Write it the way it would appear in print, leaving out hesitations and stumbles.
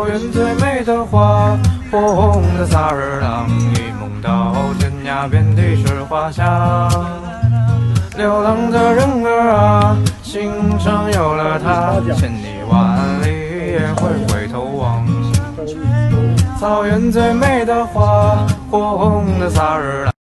草原最美的花，火红的萨日朗，一梦到天涯遍地是花香。流浪的人儿啊，心上有了他，千里万里也会回头望。草原最美的花，火红的萨日朗。